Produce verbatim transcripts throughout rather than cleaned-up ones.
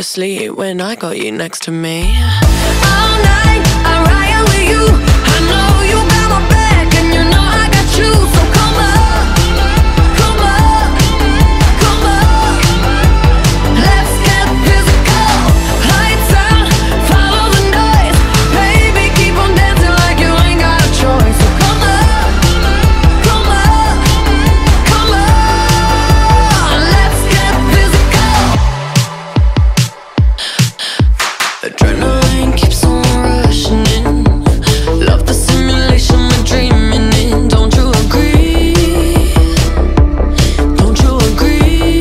sleep when I got you next to me. All night I ride with you. I know you got my back and you know I got you. So come up, come up, come up. Let's get physical. Lights out, follow the noise. Baby, keep on dancing like you ain't got a choice. So come up, come up, come on. Let's get physical. Adrenaline keeps on rushing in. Love the simulation we're dreaming in. Don't you agree? Don't you agree?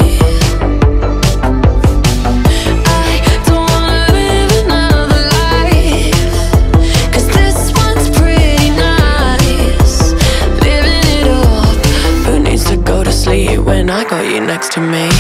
I don't wanna live another life, 'cause this one's pretty nice. Living it up. Who needs to go to sleep when I got you next to me?